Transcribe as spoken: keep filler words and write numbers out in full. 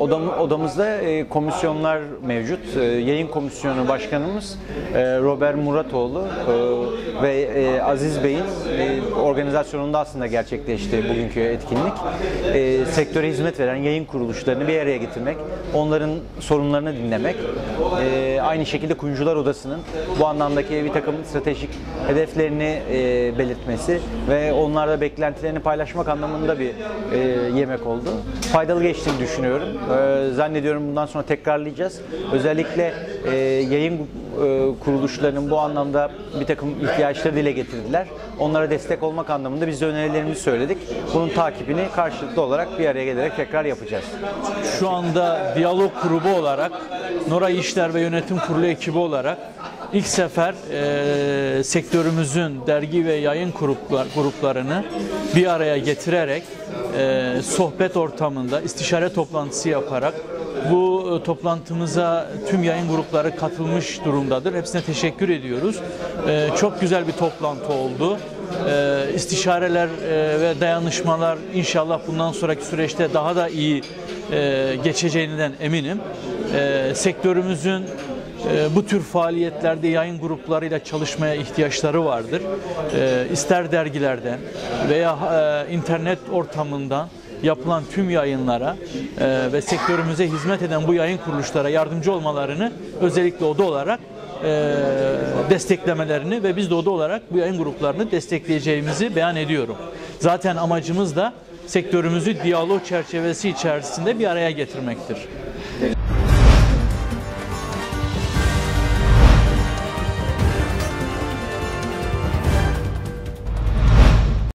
Odam, odamızda e, komisyonlar mevcut. E, yayın komisyonu başkanımız e, Robert Muratoğlu e, ve e, Aziz Bey'in e, organizasyonunda aslında gerçekleşti bugünkü etkinlik. E, sektöre hizmet veren yayın kuruluşlarını bir araya getirmek, onların sorunlarını dinlemek, e, aynı şekilde Kuyumcular Odası'nın bu anlamdaki bir takım stratejik hedeflerini e, belirtmesi ve onlarla beklentilerini paylaşmak anlamında bir e, yemek oldu. Faydalı geçtiğini düşünüyorum. E, zannediyorum bundan sonra tekrarlayacağız. Özellikle e, yayın e, kuruluşlarının bu anlamda bir takım ihtiyaçları dile getirdiler. Onlara destek olmak anlamında biz de önerilerimizi söyledik. Bunun takibini karşılıklı olarak bir araya gelerek tekrar yapacağız. Şu anda diyalog grubu olarak, Nora İşler ve Yönetim Kurulu ekibi olarak ilk sefer e, sektörümüzün dergi ve yayın gruplar, gruplarını bir araya getirerek e, sohbet ortamında istişare toplantısı yaparak bu e, toplantımıza tüm yayın grupları katılmış durumdadır. Hepsine teşekkür ediyoruz. E, çok güzel bir toplantı oldu. E, istişareler e, ve dayanışmalar inşallah bundan sonraki süreçte daha da iyi e, geçeceğinden eminim. E, sektörümüzün e, bu tür faaliyetlerde yayın gruplarıyla çalışmaya ihtiyaçları vardır. E, ister dergilerden veya e, internet ortamından yapılan tüm yayınlara e, ve sektörümüze hizmet eden bu yayın kuruluşlara yardımcı olmalarını özellikle oda olarak e, desteklemelerini ve biz de oda olarak bu yayın gruplarını destekleyeceğimizi beyan ediyorum. Zaten amacımız da sektörümüzü diyalog çerçevesi içerisinde bir araya getirmektir.